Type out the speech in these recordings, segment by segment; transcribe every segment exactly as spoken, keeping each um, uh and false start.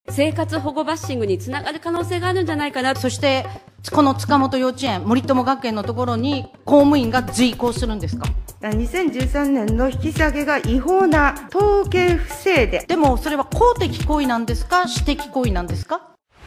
生活保護バッシングにつながる可能性があるんじゃないかな。 そしてこの塚本幼稚園、森友学園のところに公務員が随行するんですか？ にせんじゅうさんねんの引き下げが違法な統計不正で。 でもそれは公的行為なんですか、私的行為なんですか？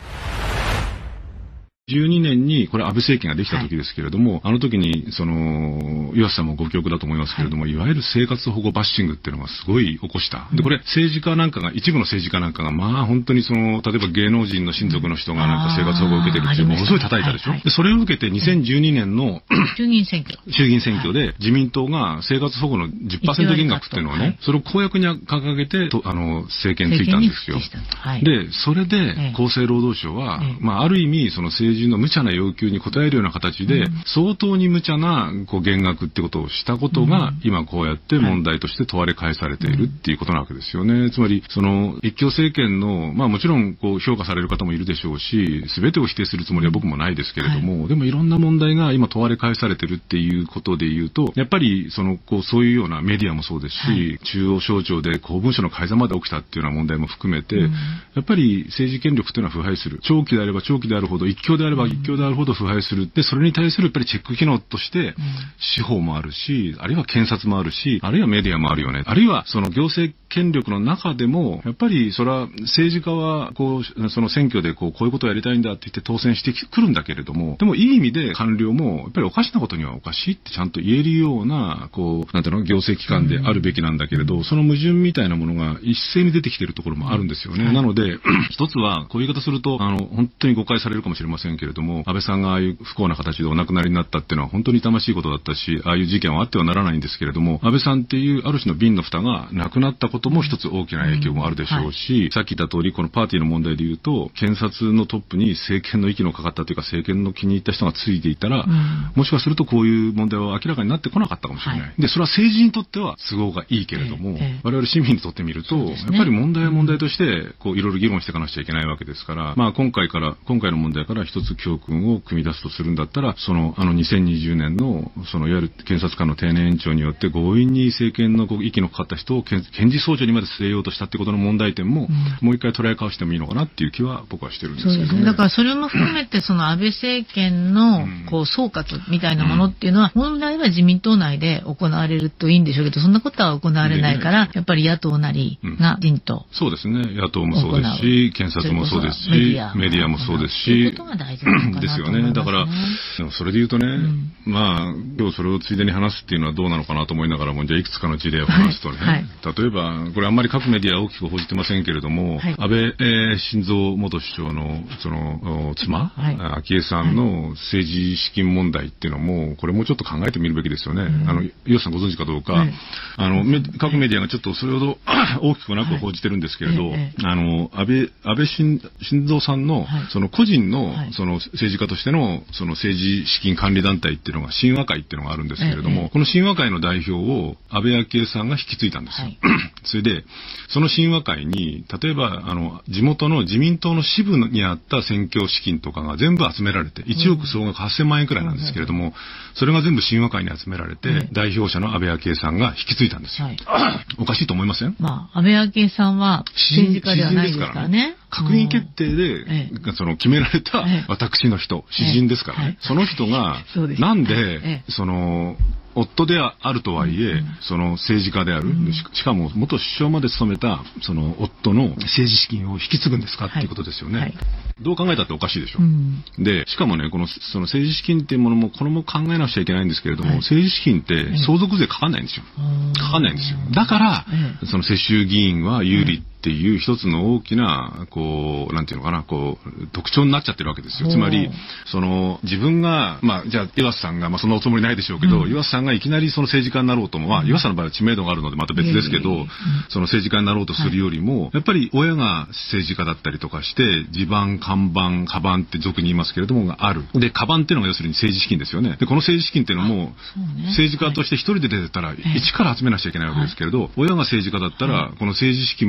じゅうにねんに、これ安倍政権ができた時ですけれども、はい、あの時に、その、岩瀬さんもご記憶だと思いますけれども、はい、いわゆる生活保護バッシングっていうのがすごい起こした。で、これ政治家なんかが、一部の政治家なんかが、まあ本当にその、例えば芸能人の親族の人がなんか生活保護を受けてるっていう、ものすごい叩いたでしょ。はいはい、で、それを受けてにせんじゅうにねんの衆議院選挙。 衆議院選挙で自民党が生活保護の じゅっパーセント 減額っていうのをね、はい、それを公約に掲げて、とあの、政権ついたんですよ。はい、で、それで厚生労働省は、ええ、まあある意味その政治の無茶な要求に応えるような形で、うん、相当に無茶なこう減額ってことをしたことが、うん、今こうやって問題として問われ返されているっていうことなわけですよね。つまりその一強政権の、まあもちろんこう評価される方もいるでしょうし、全てを否定するつもりは僕もないですけれども、はい、でもいろんな問題が今問われ返されてるっていうことで言うと、やっぱりそのこうそういうようなメディアもそうですし、はい、中央省庁で公文書の改ざんまで起きたっていうような問題も含めて、うん、やっぱり政治権力というのは腐敗する。長期であれば長期であるほど、一強であれば一強であるほど腐敗する。で、それに対するやっぱりチェック機能として、司法もあるし、あるいは検察もあるし、あるいはメディアもあるよね。あるいはその行政権力の中でも、やっぱりそれは政治家はこう、その選挙でこう、こういうことをやりたいんだって言って当選してくるんだけれども、でもいい意味で官僚も、やっぱりおかしなことにはおかしいってちゃんと言えるような、こう、なんていうの、行政機関であるべきなんだけれど、その矛盾みたいなものが一斉に出てきているところもあるんですよね。なので、一つは、こういう言い方すると、あの、本当に誤解されるかもしれませんけれども、安倍さんがああいう不幸な形でお亡くなりになったっていうのは本当に痛ましいことだったし、ああいう事件はあってはならないんですけれども、安倍さんっていうある種の瓶の蓋がなくなったことも一つ大きな影響もあるでしょうし、うんはい、さっき言った通り、このパーティーの問題で言うと、検察のトップに政権の息のかかったというか、政権の気に入った人がついていたら、うん、もしかするとこういう問題は明らかになってこなかったかもしれない。はい、で、それは政治にとっては都合がいいけれども、ええ、我々市民にとってみると、ね、やっぱり問題は問題として、こういろいろ議論していかなくちゃいけないわけですから、まあ今回から、今回の問題から一つ教訓を組み出すとするんだったら、その、あのにせんにじゅうねんの、そのいわゆる検察官の定年延長によって強引に政権の息のかかった人を検事総長にまで据えようとしたってことの問題点も、うん、もう一回捉え直してもいいのかなっていう気は僕はしてるんですけどね。 そうですね。だからそれも含めてその安倍政権のこう総括みたいなものっていうのは、本来は自民党内で行われるといいんでしょうけど、そんなことは行われないから、やっぱり野党なりが陣と、 うん、そうですね。野党もそうですし、検察もそうですし、メディア、メディアもそうですし、そういうことが大事なのかなと思いますね。ですよね。だから、でもそれで言うとね、うん、まあ、今日それをついでに話すっていうのはどうなのかなと思いながらも、じゃあいくつかの事例を話すとね、はいはい、例えば、これあんまり各メディアは大きく報じてませんけれども、はい、安倍、えー、晋三元首相の、その、妻、はい、昭恵さんの政治資金問題っていうのも、これもうちょっと考えてみるべきですよね。うん、あの、岩瀬さんご存知かどうか、はい、あの、各メディアがちょっとそれほど大きくなく報じてるんですけれど、はい、あの、安倍、安倍晋三さんの、その個人の、その政治家としての、その政治資金管理団体っていうのが、親和会っていうのがあるんですけれども、ええ、この親和会の代表を安倍昭恵さんが引き継いだんですよ。はい、それで、その親和会に、例えば、あの、地元の自民党の支部にあった選挙資金とかが全部集められて、いちおく総額はっせんまんえんくらいなんですけれども、それが全部親和会に集められて、うん、代表者の安倍昭恵さんが引き継いだんですよ。はい、おかしいと思いません？ まあ、安倍昭恵さんは政治家ではないですからね。 閣議決定で、ええ、その決められた私の人、詩人ですからね。ええ、その人が、なんで、ええ、その、夫であるとはいえ、うん、その政治家である、うん、し, しかも元首相まで務めたその夫の政治資金を引き継ぐんですか、はい、っていうことですよね、はい、どう考えたっておかしいでしょ、うん、でしかもねこのその政治資金っていうものもこれも考えなくちゃいけないんですけれども、はい、政治資金って相続税かかんないんですよ、かかんないんですよ。だから、ええ、その世襲議員は有利っていう一つの大きなこうなんていうのかなこう特徴になっちゃってるわけですよ。つまりその自分がまあじゃあ岩瀬さんがまあそんなおつもりないでしょうけど、うん、岩瀬さんがいきなりその政治家になろうとも、まあ、岩瀬さんの場合は知名度があるのでまた別ですけど、うん、その政治家になろうとするよりも、はい、やっぱり親が政治家だったりとかして地盤看板カバンって俗に言いますけれどもがある。でカバンっていうのが要するに政治資金ですよね。でこの政治資金っていうのも、ね、政治家として一人で出てたら一から集めなきゃいけないわけですけれど、はい、親が政治家だったらこの政治資金もある。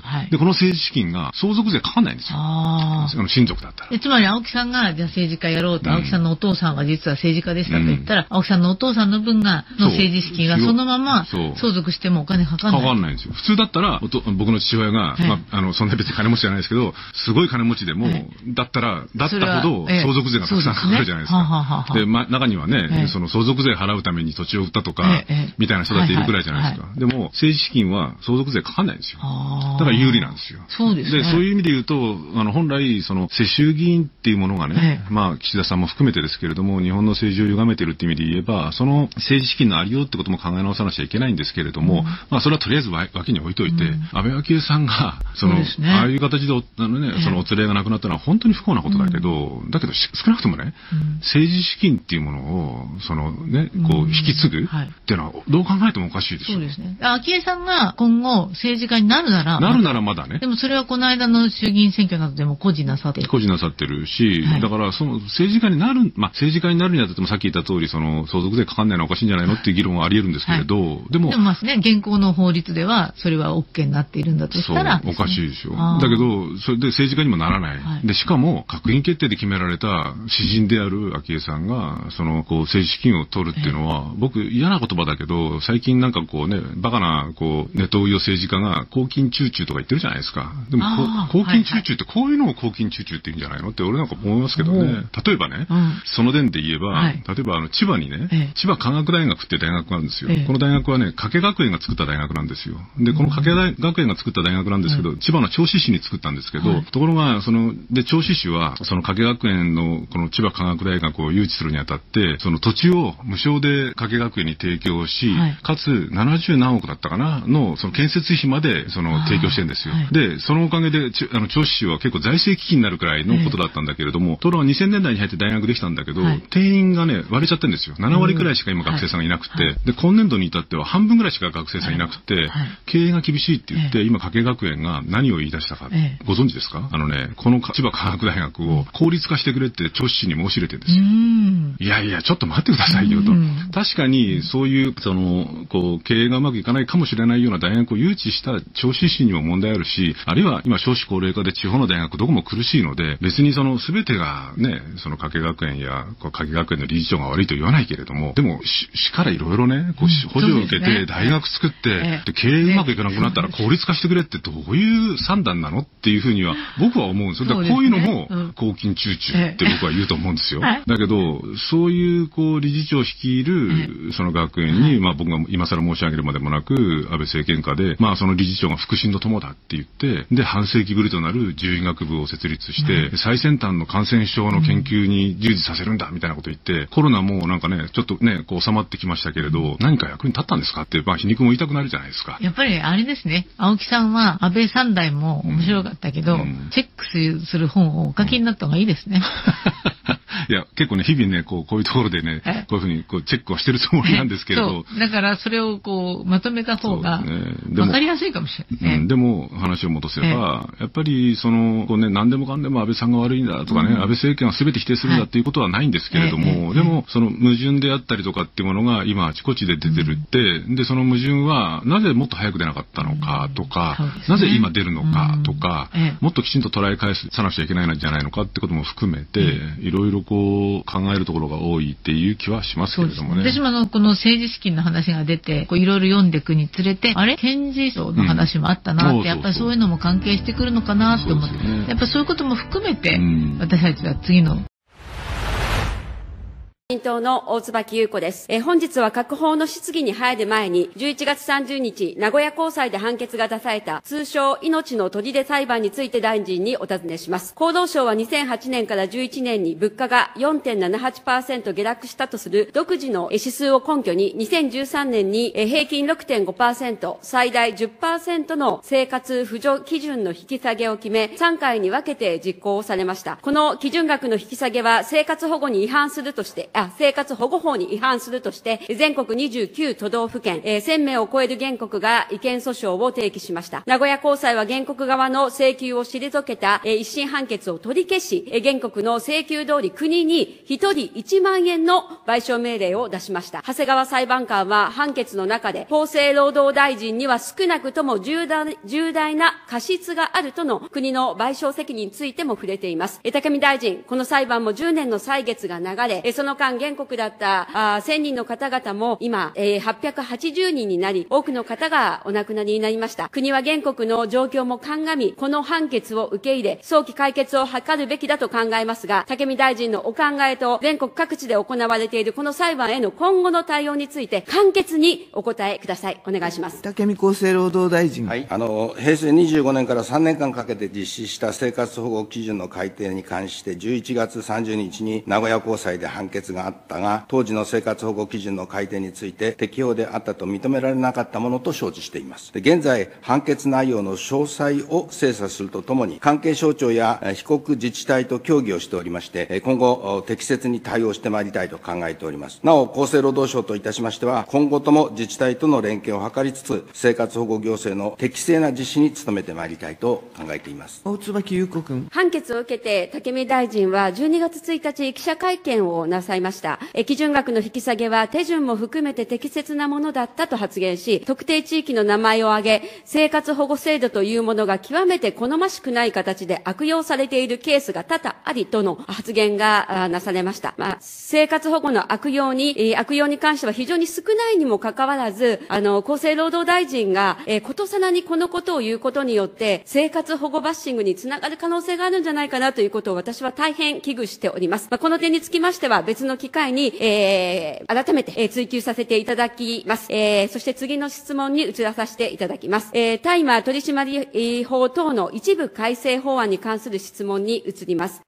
はい、 で、この政治資金が相続税かかんないんですよ。 ああの親族だったら。 でつまり青木さんが、じゃあ政治家やろうと、うん、青木さんのお父さんは実は政治家でしたと言ったら、うん、青木さんのお父さんの分が、の政治資金がそのまま相続してもお金かかんない。 かかんないんですよ。普通だったら、おと僕の父親が、はい、まあ、あの、そんな別に金持ちじゃないですけど、すごい金持ちでも、はい、だったら、だったほど相続税がたくさんかかるじゃないですか。で、ねはははま、中にはね、ええ、その相続税払うために土地を売ったとか、ええ、みたいな人だっているくらいじゃないですか。はいはいはい、でも、政治資金は相続税かかんないんですよ。だから有利なんですよ。 そうですね。 で、そういう意味で言うと、あの、本来、その、世襲議員っていうものがね、ええ、まあ、岸田さんも含めてですけれども、日本の政治を歪めてるっていう意味で言えば、その政治資金のありようってことも考え直さなきゃいけないんですけれども、うん、まあ、それはとりあえず脇に置いといて、うん、安倍昭恵さんが、その、そね、ああいう形で、あのね、ええ、そのお連れがなくなったのは本当に不幸なことだけど、うん、だけど、少なくともね、うん、政治資金っていうものを、そのね、こう、引き継ぐっていうのは、どう考えてもおかしいですよ。 そうですね。昭恵さんが今後、政治家になるなら、 なるならまだね。 でもそれはこの間の衆議院選挙などでも固辞なさってる。 固辞なさってるし、はい、だから、その、政治家になる、まあ、政治家になるにあたってもさっき言った通り、その、相続税かかんないのはおかしいんじゃないのっていう議論はあり得るんですけれど、はい、でも、 でもまあね、現行の法律では、それは OK になっているんだとしたら、 そう、おかしいですよ。だけど、それで政治家にもならない。はい、で、しかも、閣議決定で決められた私人である昭恵さんが、その、こう、政治資金を取るっていうのは、僕、嫌な言葉だけど、最近なんかこうね、バカな、こう、ネトウヨ政治家が、公金中中とか言ってるじゃないですか。でも、公金中中ってこういうのを公金中中って言うんじゃないのって俺なんか思いますけどね。例えばね、うん、その点で言えば、はい、例えばあの、千葉にね、ええ、千葉科学大学っていう大学があるんですよ。ええ、この大学はね、加計学園が作った大学なんですよ。で、この加計学園が作った大学なんですけど、うん、千葉の銚子市に作ったんですけど、はい、ところが、その、で、銚子市は、その加計学園のこの千葉科学大学を誘致するにあたって、その土地を無償で加計学園に提供し、はい、かつななじゅうなんおくだったかなの、その建設費までその提供してるんですよ。はい、で、そのおかげで、あの、銚子市は結構財政危機になるくらいのことだったんだけれども、ところがにせんねんだいに入って大学できたんだけど、はい、定員がね、割れちゃってるんですよ。ななわりくらいしか今学生さんがいなくて、はい、で、今年度に至っては半分くらいしか学生さんいなくて、はいはい、経営が厳しいって言って、今、加計学園が何を言い出したか、ええ、ご存知ですか？あのね、この千葉科学大学を効率化してくれって銚子市に申し入れてるんですよ。いやいや、ちょっと待ってくださいよと。確かに、そういう、その、こう、経営がうまくいかないかもしれないような大学を誘致した銚子市にも問題あるし、あるいは今少子高齢化で地方の大学どこも苦しいので、別にその全てがね、その加計学園や加計学園の理事長が悪いと言わないけれども、でも市からいろいろね、こう補助を受けて大学作って、ね、で経営うまくいかなくなったら効率化してくれってどういう算段なのっていうふうには僕は思うんですよ。だからこういうのも公金中中って僕は言うと思うんですよ。だけど、そういうこう理事長率いるその学園に、まあ僕が今更申し上げるまでもなく、安倍政権下で、まあその理事長が腹心の友だって言って、で、半世紀ぶりとなる獣医学部を設立して、最先端の感染症の研究に従事させるんだみたいなこと言って、コロナもなんかね、ちょっとね、こう収まってきましたけれど、何か役に立ったんですかって、まあ皮肉も言いたくなるじゃないですか。 やっぱりあれですね、青木さんは安倍三代も面白かったけど、うん、チェックする本をお書きになった方がいいですね。 いや、結構ね、日々ね、こう、こういうところでね、こういうふうにこうチェックをしてるつもりなんですけれど。 そう。だからそれをこう、まとめた方が、わかりやすいかもしれない、ね。 うん、でも、話を戻せば、やっぱり、その、こうね、何でもかんでも安倍さんが悪いんだとかね、うん、安倍政権は全て否定するんだっていうことはないんですけれども、はい、でも、その矛盾であったりとかっていうものが今あちこちで出てるって、うん、で、その矛盾は、なぜもっと早く出なかったのかとか、うんね、なぜ今出るのかとか、うん、もっときちんと捉え返さなくちゃいけないんじゃないのかってことも含めて、うん、いろいろこう、考えるところが多いっていう気はしますけれどもね。 私もあのこの政治資金の話が出て、いろいろ読んでいくにつれて、あれ検事層の話もあったなって、うん、やっぱりそういうのも関係してくるのかなと思って、ね、やっぱそういうことも含めて、うん、私たちは次の自民党の大椿優子です。え本日は各法の質疑に入る前に、じゅういちがつさんじゅうにち、名古屋高裁で判決が出された、通称命の砦裁判について大臣にお尋ねします。厚労省はにせんはちねんからじゅういちねんに物価が よんてんななはちパーセント 下落したとする独自の指数を根拠に、にせんじゅうさんねんに平均 ろくてんごパーセント、最大 じゅっパーセント の生活扶助基準の引き下げを決め、さんかいに分けて実行されました。この基準額の引き下げは生活保護に違反するとして、 あ、生活保護法に違反するとして、全国にじゅうきゅう都道府県、えー、せんめいを超える原告が違憲訴訟を提起しました。名古屋高裁は原告側の請求を退けた、えー、一審判決を取り消し、えー、原告の請求通り国にひとりいちまんえんの賠償命令を出しました。長谷川裁判官は判決の中で、厚生労働大臣には少なくとも重大、重大な過失があるとの国の賠償責任についても触れています。えー、武見大臣、この裁判もじゅうねんの歳月が流れ、えー、その間原告だったあせんにんの方々も今、えー、はっぴゃくはちじゅうにんになり、多くの方がお亡くなりになりました。国は原告の状況も鑑み、この判決を受け入れ、早期解決を図るべきだと考えますが、武見大臣のお考えと全国各地で行われているこの裁判への今後の対応について簡潔にお答えください。お願いします。 武見厚生労働大臣。 はい。あの、平成にじゅうごねんからさんねんかんかけて実施した生活保護基準の改定に関して、じゅういちがつさんじゅうにちに名古屋高裁で判決があったが、当時の生活保護基準の改定について適法であったと認められなかったものと承知しています。で、現在、判決内容の詳細を精査するとともに、関係省庁や被告自治体と協議をしておりまして、今後、適切に対応してまいりたいと考えております。なお、厚生労働省といたしましては、今後とも自治体との連携を図りつつ、生活保護行政の適正な実施に努めてまいりたいと考えています。 大椿優子君。 判決を受けて、武見大臣はじゅうにがつついたち、記者会見をなさいました。え基準額の引き下げは手順も含めて適切なものだったと発言し、特定地域の名前を挙げ、生活保護制度というものが極めて好ましくない形で悪用されているケースが多々ありとの発言がなされました。まあ、生活保護の悪用に、えー、悪用に関しては非常に少ないにもかかわらず、あの、厚生労働大臣が、えー、ことさらにこのことを言うことによって、生活保護バッシングにつながる可能性があるんじゃないかなということを私は大変危惧しております。まあ、この点につきましては別の機会に、えー、改めて、えー、追及させていただきます。えー、そして次の質問に移らさせていただきます。えー、大麻取締法等の一部改正法案に関する質問に移ります。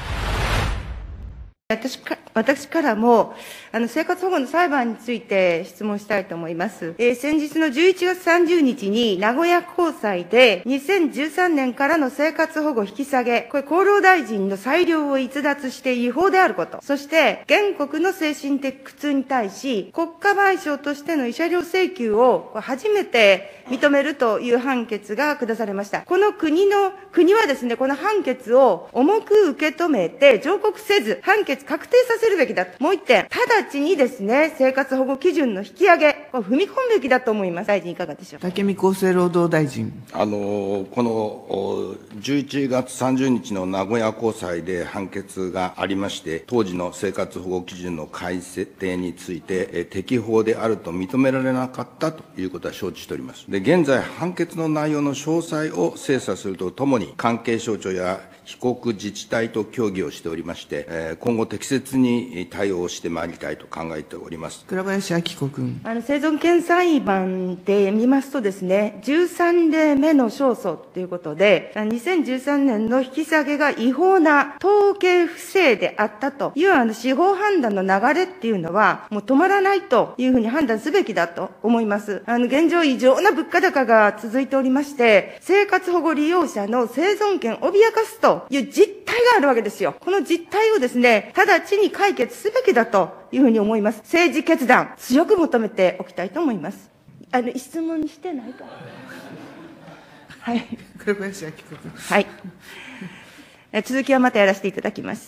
私か、私からも、あの、生活保護の裁判について質問したいと思います。えー、先日のじゅういちがつさんじゅうにちに名古屋高裁で、にせんじゅうさんねんからの生活保護引き下げ、これ厚労大臣の裁量を逸脱して違法であること、そして、原告の精神的苦痛に対し、国家賠償としての慰謝料請求を初めて認めるという判決が下されました。この国の、国はですね、この判決を重く受け止めて、上告せず、判決確定させるべきだと。もう一点、直ちにですね、生活保護基準の引き上げ、これ踏み込むべきだと思います。大臣いかがでしょうか。 武見厚生労働大臣。 あの、このじゅういちがつさんじゅうにちの名古屋高裁で判決がありまして、当時の生活保護基準の改定について、え適法であると認められなかったということは承知しております。で、現在、判決の内容の詳細を精査するとともに、関係省庁や被告自治体と協議をしておりまして、え今後適切に対応してまいりたいと考えております。 倉林明子君。 あの、生存権裁判で見ますとですね、じゅうさんれいめの勝訴ということで、にせんじゅうさんねんの引き下げが違法な統計不正であったというあの司法判断の流れっていうのは、もう止まらないというふうに判断すべきだと思います。あの、現状異常な物価高が続いておりまして、生活保護利用者の生存権を脅かすという実態があるわけですよ。この実態をですね、直ちに解決すべきだというふうに思います。政治決断、強く求めておきたいと思います。あの、質問にしてないか。はい。 倉林明子君。 はい。続きはまたやらせていただきます。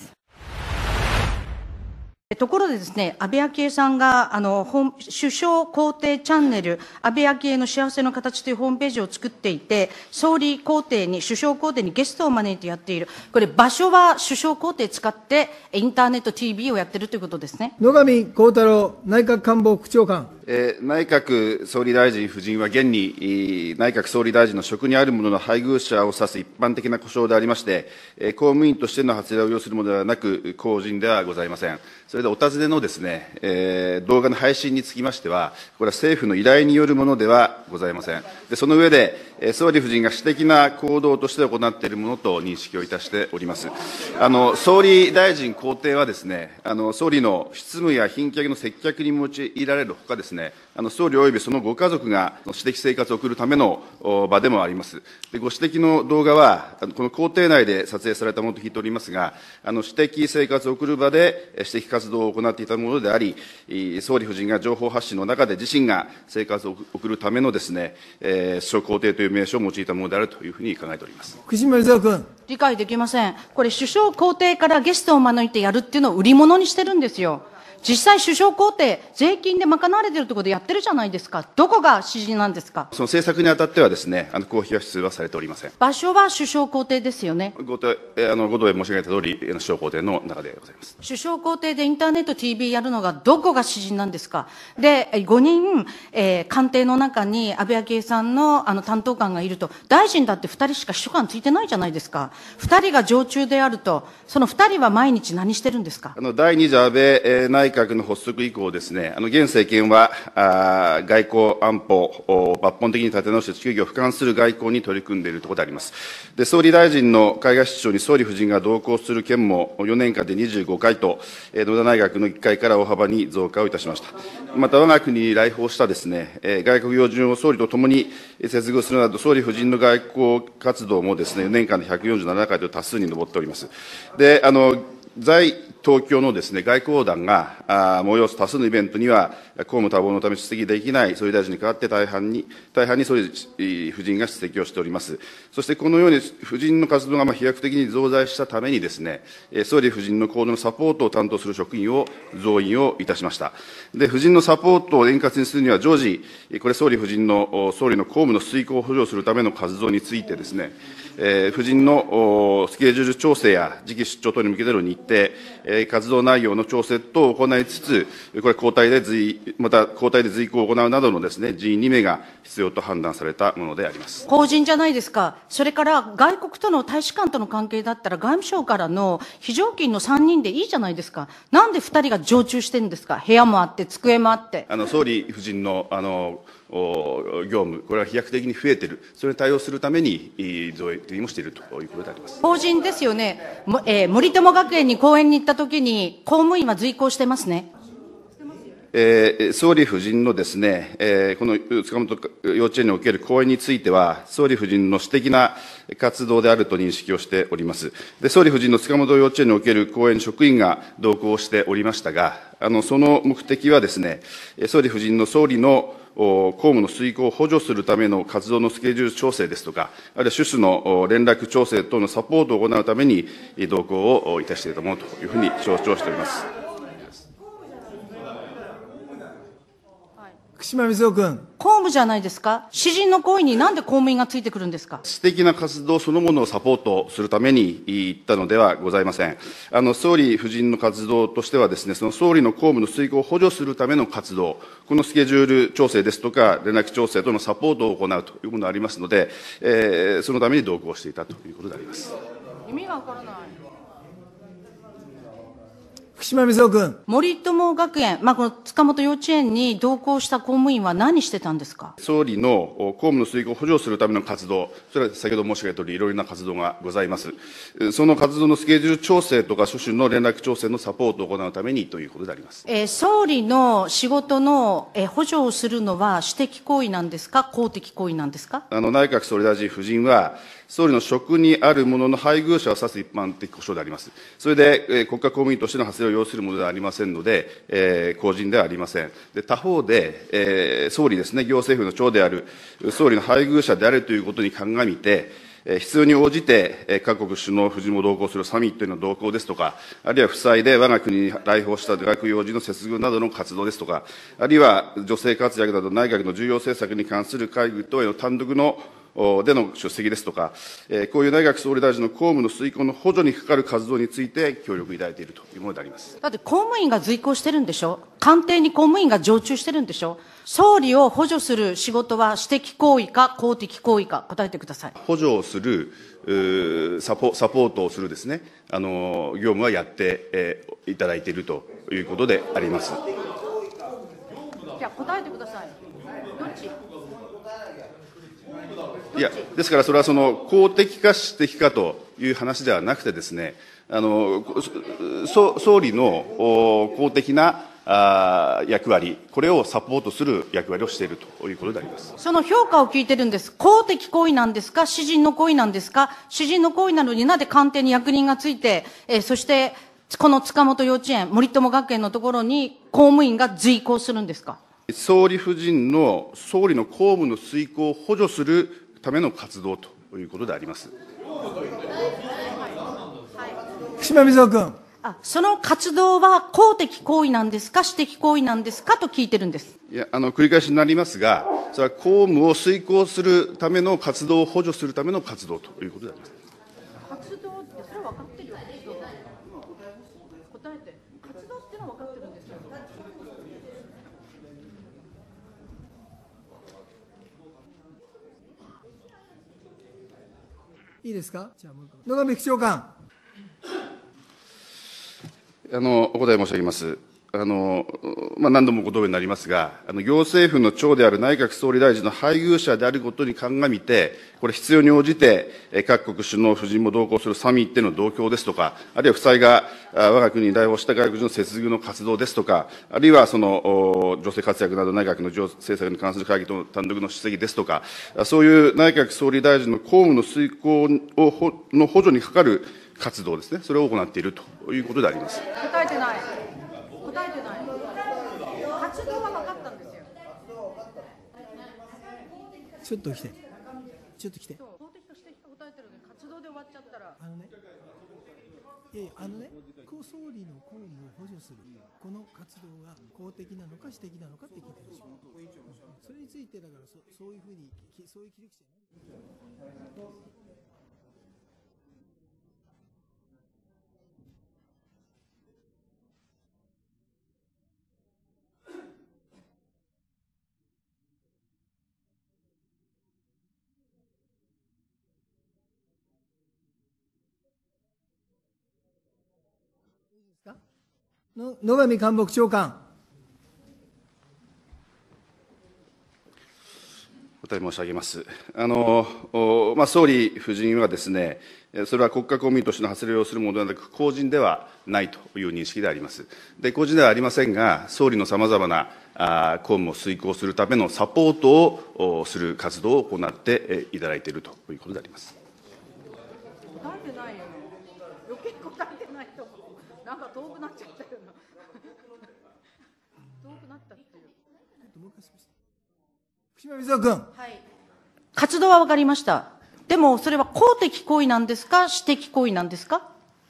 ところでですね、安倍昭恵さんが、あの、首相公邸チャンネル、安倍昭恵の幸せの形というホームページを作っていて、総理公邸に、首相公邸にゲストを招いてやっている。これ、場所は首相公邸使って、インターネット ティービー をやってるということですね。 野上浩太郎内閣官房副長官。 えー、内閣総理大臣夫人は現に内閣総理大臣の職にある者の配偶者を指す一般的な呼称でありまして、えー、公務員としての発令を要するものではなく、公人ではございません。それでお尋ねのですね、えー、動画の配信につきましては、これは政府の依頼によるものではございません。でその上で、えー、総理夫人が私的な行動として行っているものと認識をいたしております。あの総理大臣公邸はですね、あの総理の執務や賓客の接客に用いられるほかですね、あの総理及びそのご家族が私的生活を送るための場でもあります。でご指摘の動画は、この公邸内で撮影されたものと聞いておりますが、あの私的生活を送る場で私的活動活動を行っていたものであり、総理夫人が情報発信の中で自身が生活を送るためのですね、えー、首相公邸という名称を用いたものであるというふうに考えております。 福島水君。 理解できません。これ、首相公邸からゲストを招いてやるっていうのを売り物にしてるんですよ。実際、首相公邸、税金で賄われてるところでやってるじゃないですか。どこが指示なんですか。 その政策にあたってはですね、あの公費は出はされておりません。 場所は首相公邸ですよね。 ごとあのご同意申し上げた通り、首相公邸の中でございます。 首相公邸でインターネット、ティービー やるのがどこが指示なんですか。で、ごにん、えー、官邸の中に安倍昭恵さんのあの担当官がいると、大臣だってふたりしか秘書官ついてないじゃないですか。ふたりが常駐であると、そのふたりは毎日何してるんですか。 あの第二次安倍、えー、内閣の発足以降ですね、あの現政権はあ外交安保を抜本的に立て直して地球儀を俯瞰する外交に取り組んでいるところであります。で、総理大臣の海外出張に総理夫人が同行する件もよねんかんでにじゅうごかいと、えー、野田内閣のいっかいから大幅に増加をいたしました。また我が国に来訪したですね、えー、外国要人を総理とともに接遇するなど、総理夫人の外交活動もですね、よねんかんでひゃくよんじゅうななかいと多数に上っております。で、あの在東京のですね、外交団があ催す多数のイベントには、公務多忙のため出席できない総理大臣に代わって大半に、大半に総理夫人が出席をしております。そしてこのように夫人の活動がまあ飛躍的に増大したためにですね、総理夫人の行動のサポートを担当する職員を増員をいたしました。で、夫人のサポートを円滑にするには常時、これ総理夫人の、総理の公務の遂行を補助するための活動についてですね、えー、夫人のスケジュール調整や次期出張等に向けての日程、えー、活動内容の調整等を行いつつ、これ交代で随、また交代で随行を行うなどのですね、人員にめいが必要と判断されたものであります。 公人じゃないですか。それから外国との大使館との関係だったら外務省からの非常勤のさんにんでいいじゃないですか。なんでふたりが常駐してるんですか。部屋もあって、机もあって。 あの総理夫人の、あの、業務、これは飛躍的に増えている、それに対応するために増員もしているということであります。 法人ですよね、えー、森友学園に講演に行ったときに、公務員は随行してますね。 えー、総理夫人のですね、えー、この塚本幼稚園における講演については、総理夫人の私的な活動であると認識をしております。で、総理夫人の塚本幼稚園における講演職員が同行しておりましたが、あのその目的はですね、総理夫人の総理の公務の遂行を補助するための活動のスケジュール調整ですとか、あるいは種々の連絡調整等のサポートを行うために同行をいたしていたものというふうに承知をしております。 福島水雄君。 公務じゃないですか。私人の行為になんで公務員がついてくるんですか。 私的な活動そのものをサポートするために行ったのではございません。あの総理夫人の活動としてはですね、その総理の公務の遂行を補助するための活動、このスケジュール調整ですとか、連絡調整とのサポートを行うというものがありますので、えー、そのために同行していたということであります。 意味がわからない。 福島水雄君。 森友学園、まあ、この塚本幼稚園に同行した公務員は何してたんですか。 総理の公務の遂行を補助するための活動、それは先ほど申し上げたとおり、いろいろな活動がございます。その活動のスケジュール調整とか、諸種の連絡調整のサポートを行うためにということであります。 えー、総理の仕事の、えー、補助をするのは私的行為なんですか、公的行為なんですか。 あの内閣総理大臣夫人は、総理の職にあるものの配偶者を指す一般的故障であります。それで、えー、国家公務員としての発令を要するものではありませんので、えー、公人ではありません。で、他方で、えー、総理ですね、行政府の長である、総理の配偶者であるということに鑑みて、えー、必要に応じて、えー、各国首脳夫人も同行するサミットへの同行ですとか、あるいは夫妻で我が国に来訪した外国要人の接遇などの活動ですとか、あるいは女性活躍など内閣の重要政策に関する会議等への単独のでの出席ですとか、こういう内閣総理大臣の公務の遂行の補助にかかる活動について協力いただいているというものであります。 だって公務員が随行してるんでしょ。官邸に公務員が常駐してるんでしょ。総理を補助する仕事は私的行為か公的行為か答えてください。 補助をするサポ、サポートをするですね、あの業務はやって、えー、いただいているということであります。 じゃあ答えてください。どっち？ いや、ですからそれはその公的か私的かという話ではなくてですね、あの総理の公的なあ役割、これをサポートする役割をしているということであります。 その評価を聞いてるんです。公的行為なんですか、私人の行為なんですか。私人の行為なのになぜ官邸に役人がついて、えー、そしてこの塚本幼稚園、森友学園のところに公務員が随行するんですか。 総理夫人の総理の公務の遂行を補助するための活動ということであります。 福島みずほ君。 あ、その活動は公的行為なんですか、私的行為なんですかと聞いてるんです。 いや、あの、繰り返しになりますが、それは公務を遂行するための活動を補助するための活動ということであります。 活動って、それは分かってるよ。答えて。活動っていうのは分かってるんですよ。 いいですか。じゃあもう一個。野上副長官。 あの、お答え申し上げます。あの、まあ、何度もご答弁になりますが、あの、行政府の長である内閣総理大臣の配偶者であることに鑑みて、これ必要に応じて、各国首脳夫人も同行するサミットへの同行ですとか、あるいは夫妻が我が国に来訪した外国人の接遇の活動ですとか、あるいはその、女性活躍など内閣の政策に関する会議との単独の出席ですとか、そういう内閣総理大臣の公務の遂行をの補助にかかる活動ですね、それを行っているということであります。 答えてない。答えてない。活動は分かったんですよ。 ちょっと来て。ちょっと来て。 公的として答えてるのに活動で終わっちゃったら。 あのね。いやいや、あのね、総理の公務を補助する、この活動が公的なのか私的なのかって聞いてるでしょ。それについて、だからそ、そういうふうに、そういう切り口じゃない。の野上官房長官。 お答え申し上げます。あの、まあ、総理夫人はですね、それは国家公務員としての発令をするものではなく、公人ではないという認識であります。で、公人ではありませんが、総理のさまざまなあ公務を遂行するためのサポートをする活動を行っていただいているということであります。 答えてないよね。余計答えてないと思う。なんか遠くなっちゃったよな。遠くなったっていう。 福島みずほ君。 はい。活動は分かりました。でも、それは公的行為なんですか、私的行為なんですか。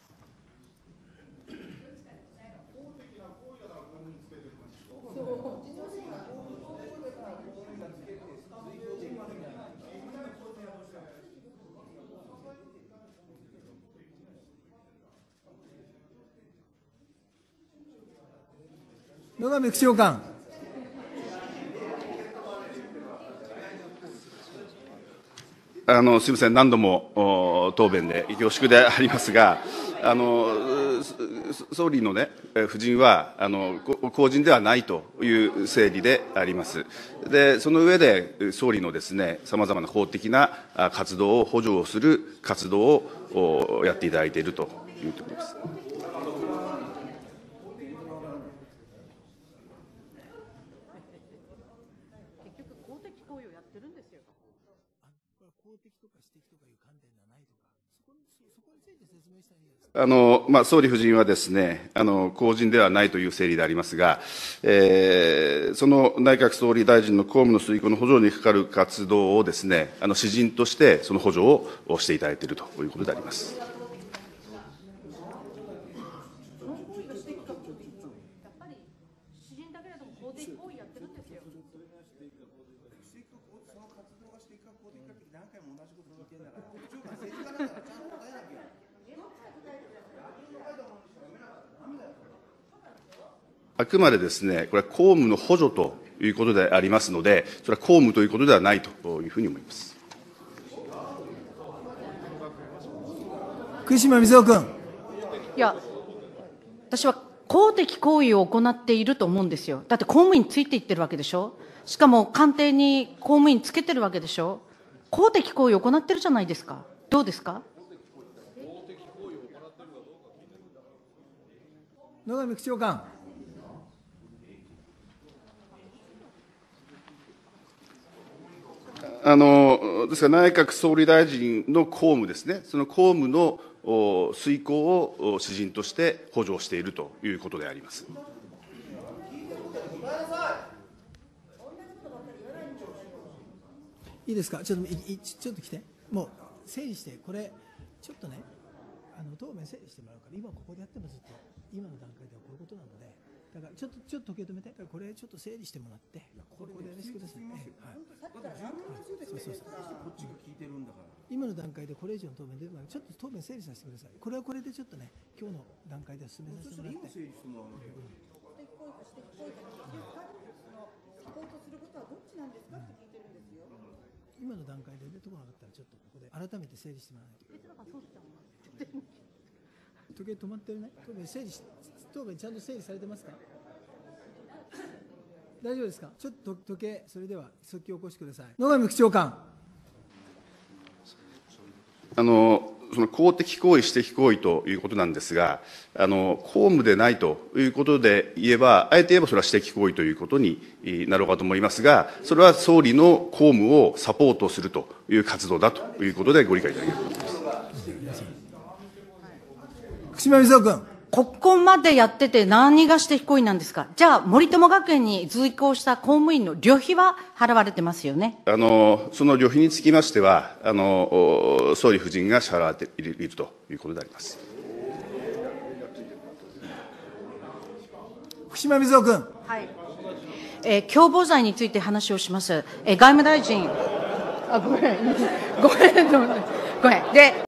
野上副長官。 あの、すみません、何度も答弁で恐縮でありますが、あの、総理のね、夫人は、あの、公人ではないという整理であります。で、その上で、総理のですね、さまざまな法的な活動を補助をする活動をやっていただいているというところです。 結局、公的行為をやってるんですよ。 公的とか私的とかいう観点ではないとか、そこに、そこについて説明したらいいですか。 あの、まあ、総理夫人はですね、あの、公人ではないという整理でありますが、えー、その内閣総理大臣の公務の遂行の補助にかかる活動をですね、あの、私人としてその補助をしていただいているということであります。あくまでですね、これは公務の補助ということでありますので、それは公務ということではないというふうに思います。 福島みずほ君。 いや、私は公的行為を行っていると思うんですよ。だって公務員ついていってるわけでしょ。しかも官邸に公務員つけてるわけでしょ。公的行為を行ってるじゃないですか。どうですか。 野上副長官。 あのですから内閣総理大臣の公務ですね、その公務の遂行を私人として補助しているということであります。 いいですか、ちょっといいちょっと来て、もう整理して、これ、ちょっとね、あの答弁整理してもらうから、今ここでやってもずっと、今の段階ではこういうことなので、だからちょっと、ちょっと時計止めて、これちょっと整理してもらって、ここでやらせてください。今の段階でこれ以上の答弁出るので、ちょっと答弁整理させてください。これはこれでちょっとね、今日の段階では進めさせてもらって。今の段階で出てこなかったら、ちょっとここで改めて整理してもらわないといけない。時計止まってるね。答弁整理し、答弁ちゃんと整理されてますか。大丈夫ですか。ちょっと時計、それでは速記を起こしてください。野上副長官。 あのその公的行為、私的行為ということなんですが、あの公務でないということで言えば、あえて言えばそれは私的行為ということになろうかと思いますが、それは総理の公務をサポートするという活動だということでご理解いただければと思います。 福島みずほ君。 ここまでやってて何がして非行為なんですか。じゃあ、森友学園に随行した公務員の旅費は払われてますよね。 あのその旅費につきましては、あの総理夫人が支払われているということであります。 福島みずほ君。 はい。えー、共謀罪について話をします。えー、外務大臣。あ、ごめん。ごめん。ごめん。で、